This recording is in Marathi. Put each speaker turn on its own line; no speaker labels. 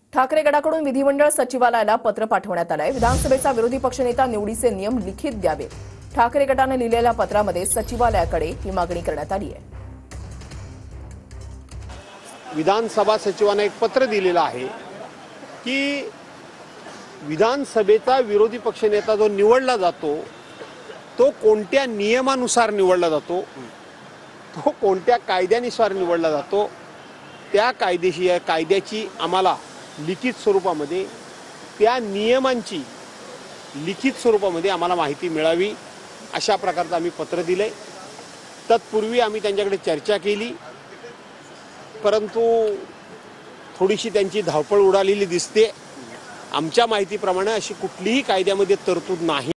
ठाकरे गटाकडून विधिमंडळ सचिवालयाला पत्र पाठवण्यात आलंय। विधानसभेचा विरोधी पक्षनेता निवडीचे नियम लिखित द्यावे। ठाकरे गटाने लिहिलेल्या पत्रामध्ये सचिवालयाकडे ही मागणी करण्यात आली आहे।
विधानसभा सचिवाने एक पत्र दिलेलं आहे की विधानसभेचा विरोधी पक्षनेता जो निवडला जातो तो कोणत्या नियमानुसार निवडला जातो, तो कोणत्या कायद्यानुसार निवडला जातो, त्या कायद्याची आम्हाला लिखित स्वरूपामध्ये, त्या नियमांची लिखित स्वरूपामध्ये आम्हाला माहिती मिळावी अशा प्रकारचं आम्ही पत्र दिलंय। तत्पूर्वी आम्ही त्यांच्याकडे चर्चा केली, परंतु थोडीशी त्यांची धावपळ उडालेली दिसते। आमच्या माहितीप्रमाणे अशी कुठलीही कायद्यामध्ये तरतूद नाही।